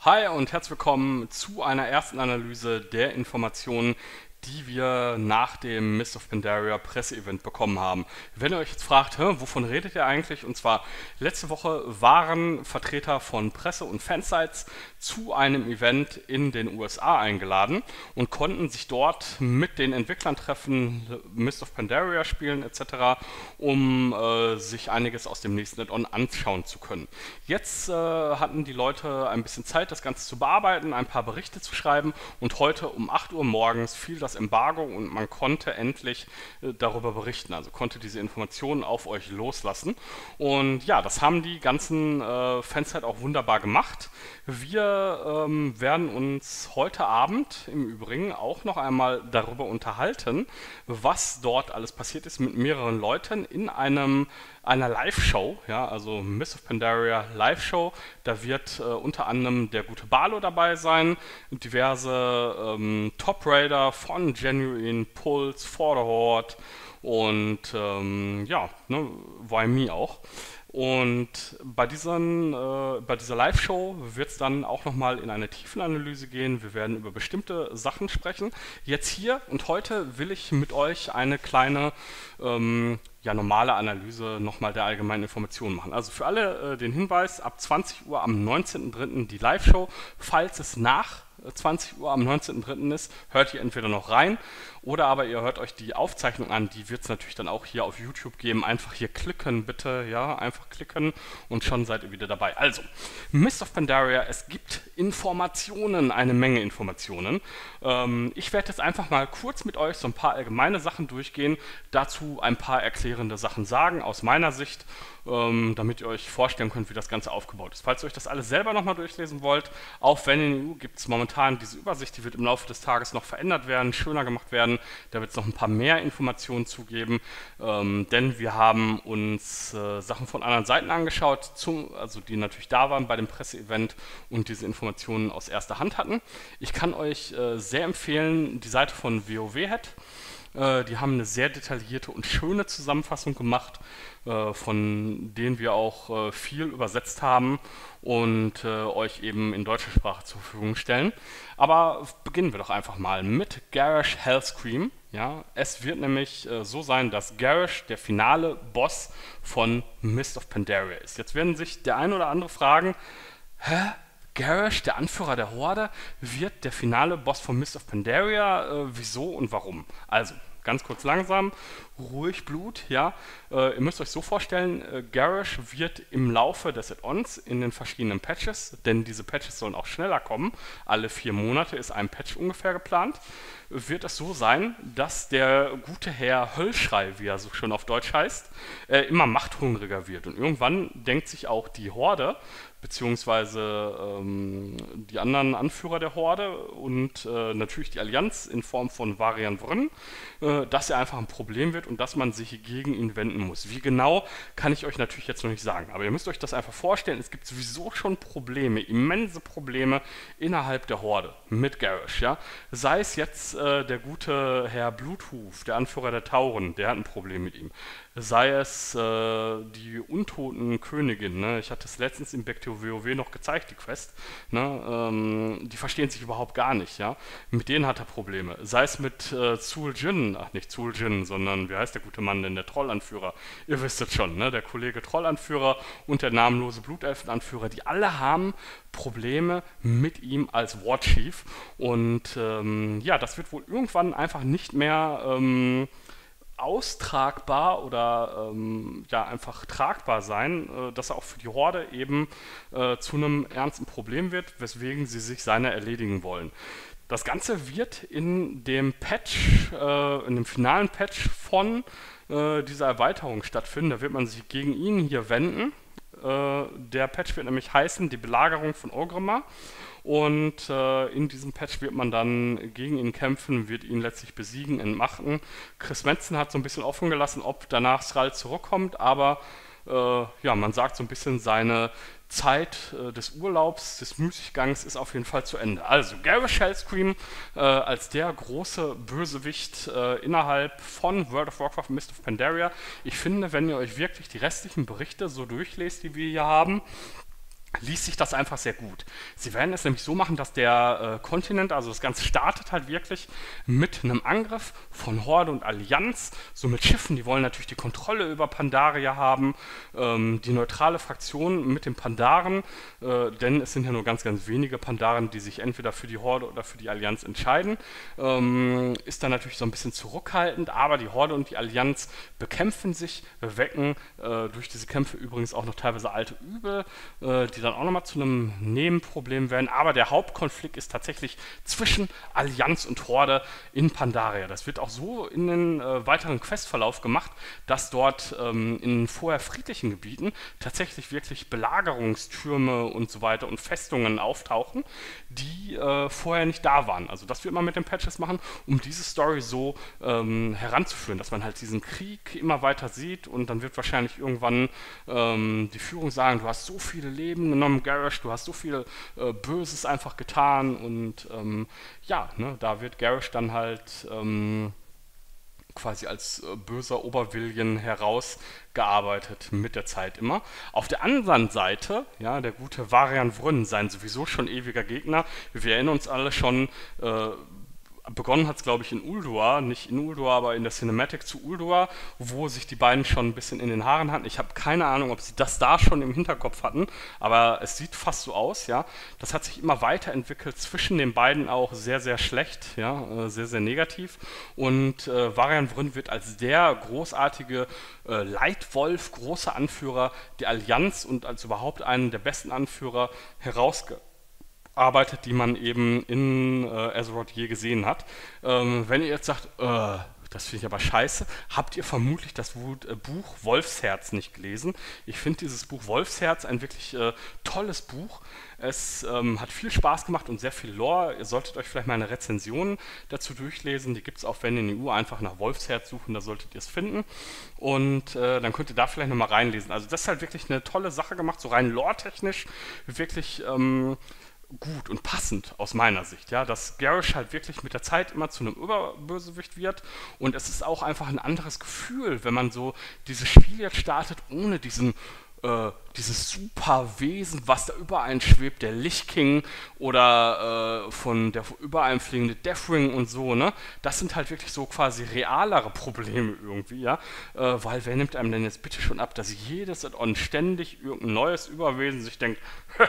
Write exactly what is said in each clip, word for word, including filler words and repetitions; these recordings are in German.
Hi und herzlich willkommen zu einer ersten Analyse der Informationen, die wir nach dem Mist of Pandaria Presseevent bekommen haben. Wenn ihr euch jetzt fragt, hä, wovon redet ihr eigentlich? Und zwar, letzte Woche waren Vertreter von Presse- und Fansites zu einem Event in den U S A eingeladen und konnten sich dort mit den Entwicklern treffen, Mist of Pandaria spielen et cetera, um äh, sich einiges aus dem nächsten Add-on anschauen zu können. Jetzt äh, hatten die Leute ein bisschen Zeit, das Ganze zu bearbeiten, ein paar Berichte zu schreiben und heute um acht Uhr morgens fiel das Embargo und man konnte endlich äh, darüber berichten, also konnte diese Informationen auf euch loslassen. Und ja, das haben die ganzen äh, Fans halt auch wunderbar gemacht. Wir ähm, werden uns heute Abend im Übrigen auch noch einmal darüber unterhalten, was dort alles passiert ist mit mehreren Leuten in einem einer Live-Show, ja, also Mist of Pandaria Live-Show. Da wird äh, unter anderem der gute Barlo dabei sein, diverse ähm, Top-Raider von Genuine, Pulse, For the Horde und ähm, ja, ne, Why Me auch. Und bei, diesen, äh, bei dieser Live-Show wird es dann auch nochmal in eine Tiefenanalyse gehen. Wir werden über bestimmte Sachen sprechen. Jetzt hier und heute will ich mit euch eine kleine ähm, ja, normale Analyse nochmal der allgemeinen Informationen machen. Also für alle äh, den Hinweis, ab zwanzig Uhr am neunzehnten dritten die Live-Show. Falls es nach zwanzig Uhr am neunzehnten dritten ist, hört ihr entweder noch rein oder aber ihr hört euch die Aufzeichnung an, die wird es natürlich dann auch hier auf YouTube geben. Einfach hier klicken bitte, ja, einfach klicken und schon seid ihr wieder dabei. Also, Mist of Pandaria, es gibt Informationen, eine Menge Informationen. Ähm, ich werde jetzt einfach mal kurz mit euch so ein paar allgemeine Sachen durchgehen, dazu ein paar erklärende Sachen sagen aus meiner Sicht, ähm, damit ihr euch vorstellen könnt, wie das Ganze aufgebaut ist. Falls ihr euch das alles selber nochmal durchlesen wollt, auf Wenn in E U gibt es momentan diese Übersicht, die wird im Laufe des Tages noch verändert werden, schöner gemacht werden. Da wird es noch ein paar mehr Informationen zugeben, ähm, denn wir haben uns äh, Sachen von anderen Seiten angeschaut, zum, also die natürlich da waren bei dem Presseevent und diese Informationen aus erster Hand hatten. Ich kann euch äh, sehr empfehlen, die Seite von WoWhead. Äh, die haben eine sehr detaillierte und schöne Zusammenfassung gemacht, äh, von denen wir auch äh, viel übersetzt haben und äh, euch eben in deutscher Sprache zur Verfügung stellen. Aber beginnen wir doch einfach mal mit Garrosh Hellscream. Ja, es wird nämlich äh, so sein, dass Garrosh der finale Boss von Mist of Pandaria ist. Jetzt werden sich der ein oder andere fragen, hä? Garrosh, der Anführer der Horde, wird der finale Boss von Mist of Pandaria. Äh, wieso und warum? Also, ganz kurz langsam, ruhig Blut, ja. Äh, ihr müsst euch so vorstellen, äh, Garrosh wird im Laufe des Add-ons in den verschiedenen Patches, denn diese Patches sollen auch schneller kommen, alle vier Monate ist ein Patch ungefähr geplant, wird es so sein, dass der gute Herr Höllschrei, wie er so schön auf Deutsch heißt, äh, immer machthungriger wird. Und irgendwann denkt sich auch die Horde, beziehungsweise ähm, die anderen Anführer der Horde und äh, natürlich die Allianz in Form von Varian Vryn, äh, dass er einfach ein Problem wird und dass man sich gegen ihn wenden muss. Wie genau, kann ich euch natürlich jetzt noch nicht sagen, aber ihr müsst euch das einfach vorstellen, es gibt sowieso schon Probleme, immense Probleme innerhalb der Horde mit Garrosh, ja. Sei es jetzt äh, der gute Herr Bluthuf, der Anführer der Tauren, der hat ein Problem mit ihm. Sei es äh, die untoten Königin, ne? Ich hatte es letztens im Back to WoW noch gezeigt, die Quest, ne? ähm, die verstehen sich überhaupt gar nicht, ja, mit denen hat er Probleme. Sei es mit äh, Zul Jin, ach nicht Zul Jin, sondern wie heißt der gute Mann denn, der Trollanführer, ihr wisst es schon, ne? Der Kollege Trollanführer und der namenlose Blutelfenanführer, die alle haben Probleme mit ihm als Warchief und ähm, ja, das wird wohl irgendwann einfach nicht mehr ähm, austragbar oder ähm, ja einfach tragbar sein, äh, dass er auch für die Horde eben äh, zu einem ernsten Problem wird, weswegen sie sich seiner erledigen wollen. Das Ganze wird in dem Patch, äh, in dem finalen Patch von äh, dieser Erweiterung stattfinden. Da wird man sich gegen ihn hier wenden. Äh, der Patch wird nämlich heißen, die Belagerung von Orgrimmar. Und äh, in diesem Patch wird man dann gegen ihn kämpfen, wird ihn letztlich besiegen, entmachten. Chris Metzen hat so ein bisschen offen gelassen, ob danach Thrall zurückkommt, aber äh, ja, man sagt so ein bisschen, seine Zeit äh, des Urlaubs, des Müßiggangs ist auf jeden Fall zu Ende. Also Garrosh Hellscream äh, als der große Bösewicht äh, innerhalb von World of Warcraft Mist of Pandaria. Ich finde, wenn ihr euch wirklich die restlichen Berichte so durchlest, die wir hier haben, liest sich das einfach sehr gut. Sie werden es nämlich so machen, dass der äh, Kontinent, also das Ganze startet halt wirklich mit einem Angriff von Horde und Allianz, so mit Schiffen, die wollen natürlich die Kontrolle über Pandaria haben, ähm, die neutrale Fraktion mit den Pandaren, äh, denn es sind ja nur ganz, ganz wenige Pandaren, die sich entweder für die Horde oder für die Allianz entscheiden, ähm, ist dann natürlich so ein bisschen zurückhaltend, aber die Horde und die Allianz bekämpfen sich, wecken äh, durch diese Kämpfe übrigens auch noch teilweise alte Übel, äh, die dann auch nochmal zu einem Nebenproblem werden. Aber der Hauptkonflikt ist tatsächlich zwischen Allianz und Horde in Pandaria. Das wird auch so in den äh, weiteren Questverlauf gemacht, dass dort ähm, in vorher friedlichen Gebieten tatsächlich wirklich Belagerungstürme und so weiter und Festungen auftauchen, die äh, vorher nicht da waren. Also das wird man mit den Patches machen, um diese Story so ähm, heranzuführen, dass man halt diesen Krieg immer weiter sieht und dann wird wahrscheinlich irgendwann ähm, die Führung sagen, du hast so viele Leben genommen, Garrosh, du hast so viel äh, Böses einfach getan und ähm, ja, ne, da wird Garrosh dann halt ähm, quasi als äh, böser Obervillian herausgearbeitet mit der Zeit immer. Auf der anderen Seite, ja, der gute Varian Vryn, sein sowieso schon ewiger Gegner, wir erinnern uns alle schon, äh, begonnen hat es, glaube ich, in Ulduar, nicht in Ulduar, aber in der Cinematic zu Ulduar, wo sich die beiden schon ein bisschen in den Haaren hatten. Ich habe keine Ahnung, ob sie das da schon im Hinterkopf hatten, aber es sieht fast so aus, ja. Das hat sich immer weiterentwickelt, zwischen den beiden auch sehr, sehr schlecht, ja, äh, sehr, sehr negativ. Und äh, Varian Vryn wird als der großartige äh, Leitwolf, großer Anführer der Allianz und als überhaupt einen der besten Anführer herausgearbeitet, arbeitet, die man eben in äh, Azeroth je gesehen hat. Ähm, wenn ihr jetzt sagt, äh, das finde ich aber scheiße, habt ihr vermutlich das Wut, äh, Buch Wolfsherz nicht gelesen. Ich finde dieses Buch Wolfsherz ein wirklich äh, tolles Buch. Es ähm, hat viel Spaß gemacht und sehr viel Lore. Ihr solltet euch vielleicht mal eine Rezension dazu durchlesen. Die gibt es auch, wenn ihr in der E U einfach nach Wolfsherz suchen, da solltet ihr es finden. Und äh, dann könnt ihr da vielleicht nochmal reinlesen. Also das ist halt wirklich eine tolle Sache gemacht, so rein lore-technisch, wirklich ähm, gut und passend aus meiner Sicht, ja, dass Garrosh halt wirklich mit der Zeit immer zu einem Überbösewicht wird und es ist auch einfach ein anderes Gefühl, wenn man so dieses Spiel jetzt startet, ohne diesen äh, dieses super Wesen, was da über einen schwebt, der Lich King oder äh, von der über einem fliegende Deathwing und so, ne? Das sind halt wirklich so quasi realere Probleme irgendwie, ja? Äh, weil wer nimmt einem denn jetzt bitte schon ab, dass jedes und ständig irgendein neues Überwesen sich denkt,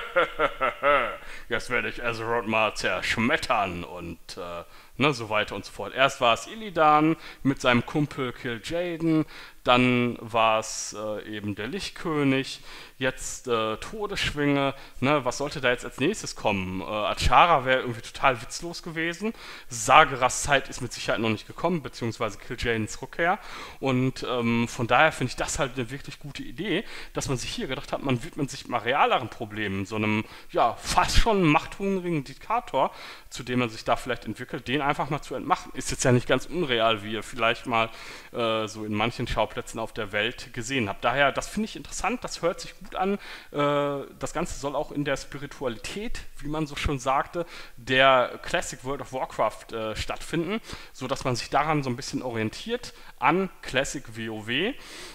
jetzt werde ich Azeroth mal zerschmettern und äh, ne, so weiter und so fort. Erst war es Illidan mit seinem Kumpel Kil'jaeden, dann war es äh, eben der Lichtkönig, jetzt äh, Todesschwinge, ne, was sollte da jetzt als nächstes kommen? Äh, Achara wäre irgendwie total witzlos gewesen, Sageras Zeit ist mit Sicherheit noch nicht gekommen, beziehungsweise Kil'jaedens Rückkehr und ähm, von daher finde ich das halt eine wirklich gute Idee, dass man sich hier gedacht hat, man widmet sich mal realeren Problemen, so einem, ja, fast schon machthungrigen Diktator, zu dem man sich da vielleicht entwickelt, den einfach mal zu entmachten. Ist jetzt ja nicht ganz unreal, wie ihr vielleicht mal äh, so in manchen Schauplätzen auf der Welt gesehen habt. Daher, das finde ich interessant, das hört sich gut an. Äh, das Ganze soll auch in der Spiritualität, wie man so schon sagte, der Classic World of Warcraft äh, stattfinden, sodass man sich daran so ein bisschen orientiert an Classic WoW.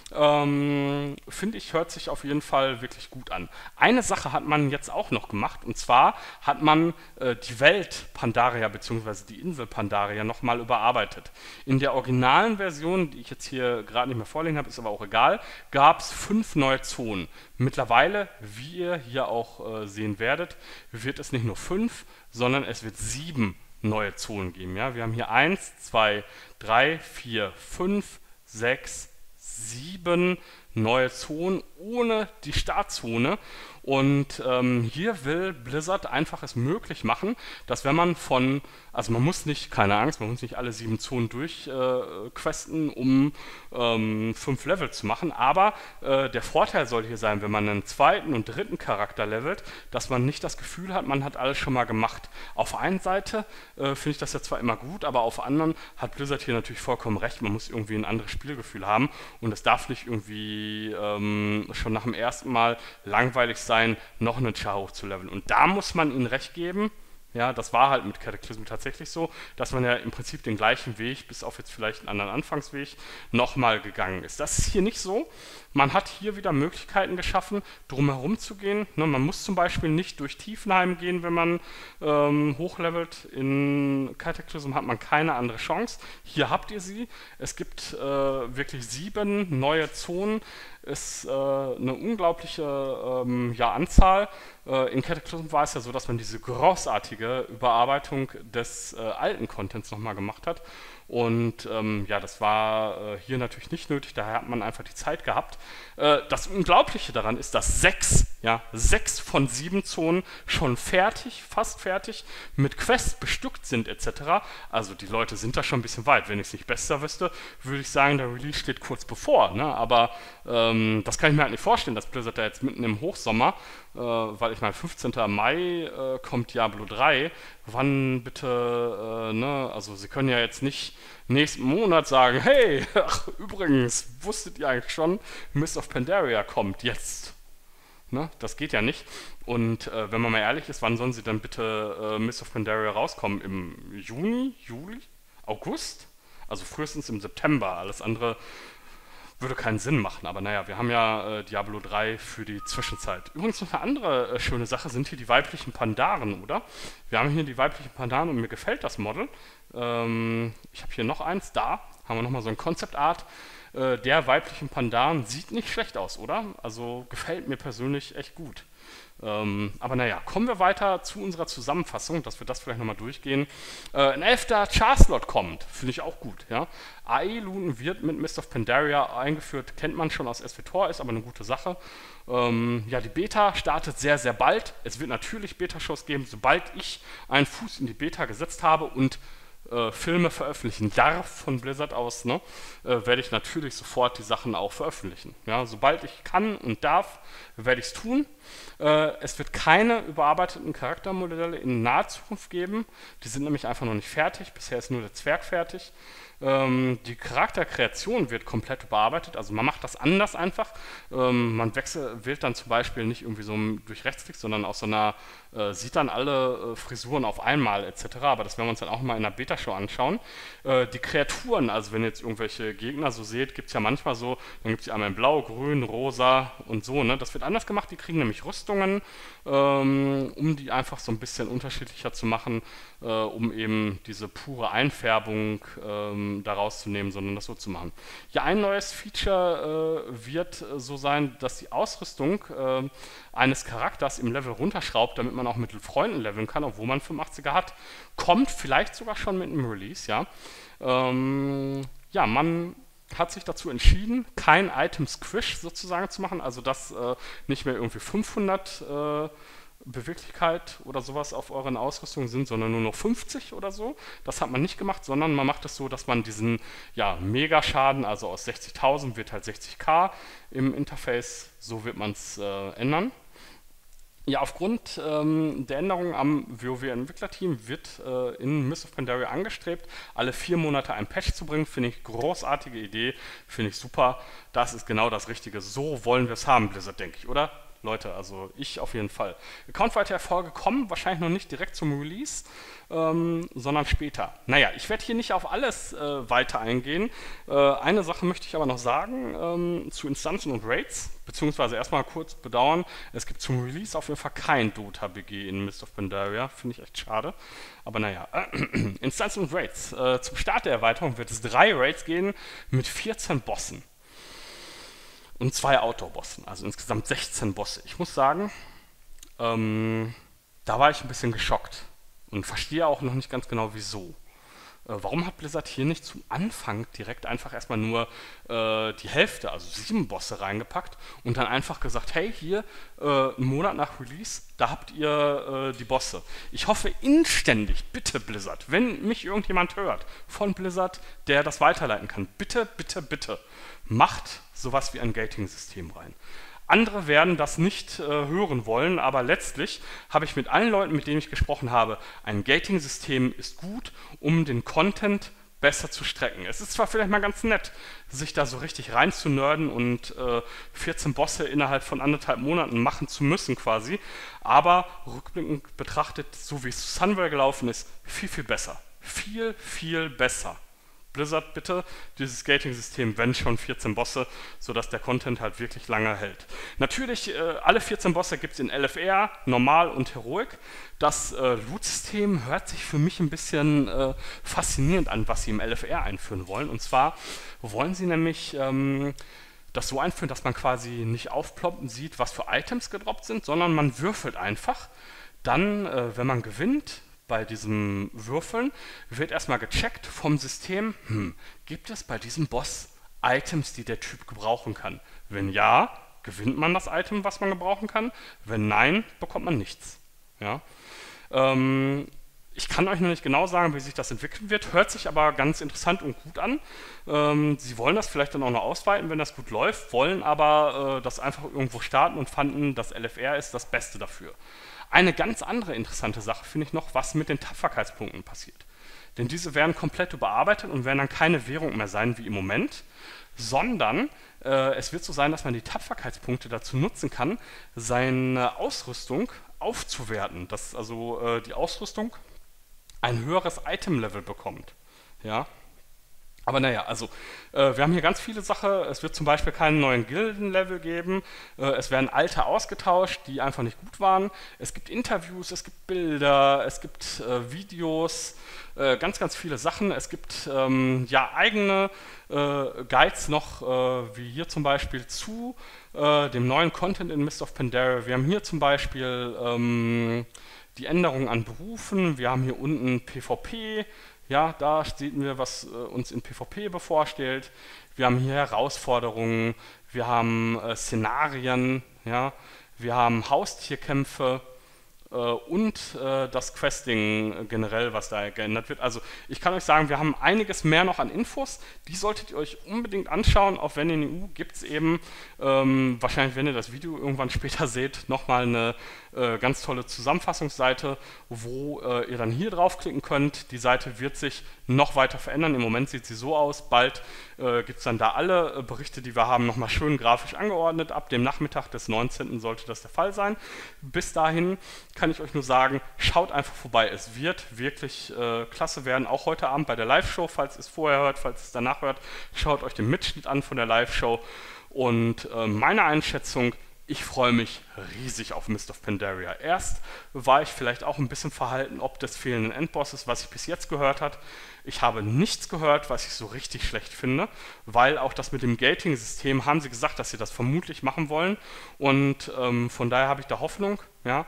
Ähm, finde ich, hört sich auf jeden Fall wirklich gut an. Eine Sache hat man jetzt auch noch gemacht, und zwar hat man äh, die Welt Pandaria bzw. die Insel Pandaria nochmal überarbeitet. In der originalen Version, die ich jetzt hier gerade nicht mehr vorliegen habe, ist aber auch egal, gab es fünf neue Zonen. Mittlerweile, wie ihr hier auch äh, sehen werdet, wird es nicht nur fünf, sondern es wird sieben neue Zonen geben. Ja? Wir haben hier eins, zwei, drei, vier, fünf, sechs, sieben neue Zonen ohne die Startzone. Und ähm, hier will Blizzard einfach es möglich machen, dass wenn man von, also man muss nicht, keine Angst, man muss nicht alle sieben Zonen durchquesten, äh, um ähm, fünf Level zu machen, aber äh, der Vorteil soll hier sein, wenn man einen zweiten und dritten Charakter levelt, dass man nicht das Gefühl hat, man hat alles schon mal gemacht. Auf der einen Seite äh, finde ich das ja zwar immer gut, aber auf der anderen hat Blizzard hier natürlich vollkommen recht, man muss irgendwie ein anderes Spielgefühl haben und es darf nicht irgendwie ähm, schon nach dem ersten Mal langweilig sein, noch einen Char hochzuleveln. Und da muss man ihnen recht geben, Ja, das war halt mit Cataclysm tatsächlich so, dass man ja im Prinzip den gleichen Weg, bis auf jetzt vielleicht einen anderen Anfangsweg, nochmal gegangen ist. Das ist hier nicht so. Man hat hier wieder Möglichkeiten geschaffen, drumherum zu gehen. Ne, man muss zum Beispiel nicht durch Tiefenheim gehen, wenn man ähm, hochlevelt. In Cataclysm hat man keine andere Chance. Hier habt ihr sie. Es gibt äh, wirklich sieben neue Zonen. Ist äh, eine unglaubliche ähm, ja, Anzahl. Äh, in Cataclysm war es ja so, dass man diese großartige Überarbeitung des äh, alten Contents nochmal gemacht hat. Und ähm, ja, das war äh, hier natürlich nicht nötig, daher hat man einfach die Zeit gehabt. Äh, das Unglaubliche daran ist, dass sechs, ja, sechs von sieben Zonen schon fertig, fast fertig, mit Quests bestückt sind et cetera. Also die Leute sind da schon ein bisschen weit. Wenn ich es nicht besser wüsste, würde ich sagen, der Release steht kurz bevor. Ne? Aber ähm, das kann ich mir halt nicht vorstellen, dass Blizzard da jetzt mitten im Hochsommer, äh, weil ich meine, fünfzehnten Mai äh, kommt Diablo drei. Wann bitte, äh, ne, also sie können ja jetzt nicht nächsten Monat sagen, hey, ach, übrigens, wusstet ihr eigentlich schon, Mist of Pandaria kommt jetzt. Ne, das geht ja nicht. Und äh, wenn man mal ehrlich ist, wann sollen sie dann bitte äh, Mist of Pandaria rauskommen? Im Juni, Juli, August? Also frühestens im September. Alles andere würde keinen Sinn machen, aber naja, wir haben ja äh, Diablo drei für die Zwischenzeit. Übrigens noch eine andere äh, schöne Sache sind hier die weiblichen Pandaren, oder? Wir haben hier die weiblichen Pandaren und mir gefällt das Model. Ähm, ich habe hier noch eins, da haben wir nochmal so ein Concept Art äh, der weiblichen Pandaren. Sieht nicht schlecht aus, oder? Also gefällt mir persönlich echt gut. Ähm, aber naja, kommen wir weiter zu unserer Zusammenfassung, dass wir das vielleicht nochmal durchgehen. Äh, ein elfter Char-Slot kommt, finde ich auch gut. Ja? A E-Looten wird mit Mist of Pandaria eingeführt, kennt man schon aus S W T O R, ist aber eine gute Sache. Ähm, ja, die Beta startet sehr, sehr bald. Es wird natürlich Beta-Shows geben, sobald ich einen Fuß in die Beta gesetzt habe und Äh, Filme veröffentlichen darf von Blizzard aus, ne, äh, werde ich natürlich sofort die Sachen auch veröffentlichen. Ja, sobald ich kann und darf, werde ich es tun. Äh, es wird keine überarbeiteten Charaktermodelle in naher Zukunft geben. Die sind nämlich einfach noch nicht fertig. Bisher ist nur der Zwerg fertig. Ähm, die Charakterkreation wird komplett überarbeitet, also man macht das anders einfach. Ähm, man wechselt, wählt dann zum Beispiel nicht irgendwie so durch Rechtsklick, sondern aus so einer, äh, sieht dann alle äh, Frisuren auf einmal et cetera. Aber das werden wir uns dann auch mal in der Beta-Show anschauen. Äh, die Kreaturen, also wenn ihr jetzt irgendwelche Gegner so seht, gibt es ja manchmal so, dann gibt es ja einmal in Blau, Grün, Rosa und so, ne? Das wird anders gemacht, die kriegen nämlich Rüstungen, ähm, um die einfach so ein bisschen unterschiedlicher zu machen, äh, um eben diese pure Einfärbung ähm, daraus zu nehmen, sondern das so zu machen. Ja, ein neues Feature äh, wird äh, so sein, dass die Ausrüstung äh, eines Charakters im Level runterschraubt, damit man auch mit Freunden leveln kann, obwohl man fünfundachtziger hat. Kommt vielleicht sogar schon mit einem Release, ja. Ähm, ja, man hat sich dazu entschieden, kein Item Squish sozusagen zu machen, also dass äh, nicht mehr irgendwie fünfhundert äh, Beweglichkeit oder sowas auf euren Ausrüstungen sind, sondern nur noch fünfzig oder so. Das hat man nicht gemacht, sondern man macht es so, dass man diesen ja, Megaschaden, also aus sechzigtausend wird halt sechzigtausend im Interface, so wird man es äh, ändern. Ja, aufgrund ähm, der Änderungen am WoW-Entwicklerteam wird äh, in Mist of Pandaria angestrebt, alle vier Monate ein Patch zu bringen. Finde ich großartige Idee, finde ich super. Das ist genau das Richtige. So wollen wir es haben, Blizzard, denke ich, oder? Leute, also ich auf jeden Fall. Account-Weiter-Erfolge kommen wahrscheinlich noch nicht direkt zum Release, ähm, sondern später. Naja, ich werde hier nicht auf alles äh, weiter eingehen. Äh, eine Sache möchte ich aber noch sagen ähm, zu Instanzen und Raids, beziehungsweise erstmal kurz bedauern, es gibt zum Release auf jeden Fall kein Dota B G in Mist of Pandaria, finde ich echt schade. Aber naja, äh, Instanzen und Raids. Äh, zum Start der Erweiterung wird es drei Raids gehen mit vierzehn Bossen. Und zwei Outdoor-Bossen, also insgesamt sechzehn Bosse. Ich muss sagen, ähm, da war ich ein bisschen geschockt und verstehe auch noch nicht ganz genau, wieso. Äh, warum hat Blizzard hier nicht zum Anfang direkt einfach erstmal nur äh, die Hälfte, also sieben Bosse reingepackt und dann einfach gesagt, hey, hier, äh, einen Monat nach Release, da habt ihr äh, die Bosse. Ich hoffe inständig, bitte Blizzard, wenn mich irgendjemand hört von Blizzard, der das weiterleiten kann, bitte, bitte, bitte, macht sowas wie ein Gating-System rein. Andere werden das nicht äh, hören wollen, aber letztlich habe ich mit allen Leuten, mit denen ich gesprochen habe, ein Gating-System ist gut, um den Content besser zu strecken. Es ist zwar vielleicht mal ganz nett, sich da so richtig rein zu nerden und äh, vierzehn Bosse innerhalb von anderthalb Monaten machen zu müssen quasi, aber rückblickend betrachtet, so wie es zu Sunwell gelaufen ist, viel, viel besser. Viel, viel besser. Blizzard bitte dieses Gating-System, wenn schon vierzehn Bosse, sodass der Content halt wirklich lange hält. Natürlich, äh, alle vierzehn Bosse gibt es in L F R, Normal und Heroic. Das äh, Loot-System hört sich für mich ein bisschen äh, faszinierend an, was sie im L F R einführen wollen. Und zwar wollen sie nämlich ähm, das so einführen, dass man quasi nicht aufploppen sieht, was für Items gedroppt sind, sondern man würfelt einfach. Dann, äh, wenn man gewinnt, bei diesem Würfeln wird erstmal gecheckt vom System, hm, gibt es bei diesem Boss Items, die der Typ gebrauchen kann? Wenn ja, gewinnt man das Item, was man gebrauchen kann. Wenn nein, bekommt man nichts. Ja? Ähm, ich kann euch noch nicht genau sagen, wie sich das entwickeln wird, hört sich aber ganz interessant und gut an. Ähm, sie wollen das vielleicht dann auch noch ausweiten, wenn das gut läuft, wollen aber äh, das einfach irgendwo starten und fanden, das L F R ist das Beste dafür. Eine ganz andere interessante Sache finde ich noch, was mit den Tapferkeitspunkten passiert. Denn diese werden komplett überarbeitet und werden dann keine Währung mehr sein wie im Moment, sondern äh, es wird so sein, dass man die Tapferkeitspunkte dazu nutzen kann, seine Ausrüstung aufzuwerten, dass also äh, die Ausrüstung ein höheres Item-Level bekommt. Ja? Aber naja, also äh, wir haben hier ganz viele Sachen. Es wird zum Beispiel keinen neuen Gilden-Level geben. Äh, es werden alte ausgetauscht, die einfach nicht gut waren. Es gibt Interviews, es gibt Bilder, es gibt äh, Videos, äh, ganz, ganz viele Sachen. Es gibt ähm, ja eigene äh, Guides noch, äh, wie hier zum Beispiel zu äh, dem neuen Content in Mist of Pandaria. Wir haben hier zum Beispiel ähm, die Änderung an Berufen. Wir haben hier unten PvP. Ja, da sehen wir, was äh, uns in PvP bevorsteht. Wir haben hier Herausforderungen, wir haben äh, Szenarien, ja, wir haben Haustierkämpfe äh, und äh, das Questing generell, was da geändert wird. Also ich kann euch sagen, wir haben einiges mehr noch an Infos. Die solltet ihr euch unbedingt anschauen. Auch wenn in der E U gibt es eben, ähm, wahrscheinlich wenn ihr das Video irgendwann später seht, nochmal eine äh, ganz tolle Zusammenfassungsseite, wo äh, ihr dann hier draufklicken könnt. Die Seite wird sich noch weiter verändern. Im Moment sieht sie so aus. Bald äh, gibt es dann da alle äh, Berichte, die wir haben, nochmal schön grafisch angeordnet. Ab dem Nachmittag des neunzehnten sollte das der Fall sein. Bis dahin kann ich euch nur sagen, schaut einfach vorbei. Es wird wirklich äh, klasse werden. Auch heute Abend bei der Live-Show, falls ihr es vorher hört, falls ihr es danach hört, schaut euch den Mitschnitt an von der Live-Show. Und äh, meine Einschätzung, ich freue mich riesig auf Mist of Pandaria. Erst war ich vielleicht auch ein bisschen verhalten ob des fehlenden Endbosses, was ich bis jetzt gehört habe. Ich habe nichts gehört, was ich so richtig schlecht finde, weil auch das mit dem Gating-System haben sie gesagt, dass sie das vermutlich machen wollen. Und ähm, von daher habe ich da Hoffnung. Ja?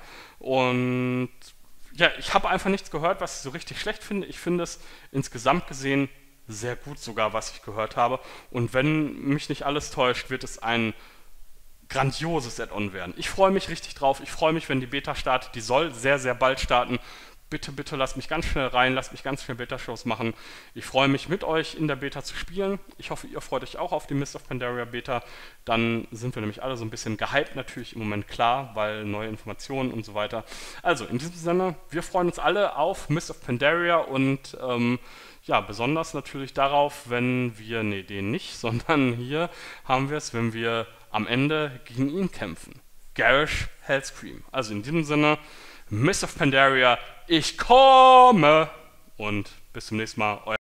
Und ja, ich habe einfach nichts gehört, was ich so richtig schlecht finde. Ich finde es insgesamt gesehen sehr gut sogar, was ich gehört habe. Und wenn mich nicht alles täuscht, wird es ein grandioses Add-on werden. Ich freue mich richtig drauf. Ich freue mich, wenn die Beta startet. Die soll sehr, sehr bald starten. Bitte, bitte lasst mich ganz schnell rein, lasst mich ganz schnell Beta-Shows machen. Ich freue mich, mit euch in der Beta zu spielen. Ich hoffe, ihr freut euch auch auf die Mist of Pandaria Beta. Dann sind wir nämlich alle so ein bisschen gehypt, natürlich im Moment klar, weil neue Informationen und so weiter. Also, in diesem Sinne, wir freuen uns alle auf Mist of Pandaria und ähm, ja, besonders natürlich darauf, wenn wir, nee, den nicht, sondern hier haben wir es, wenn wir am Ende gegen ihn kämpfen. Garrosh Hellscream. Also in diesem Sinne, Mist of Pandaria, ich komme! Und bis zum nächsten Mal, euer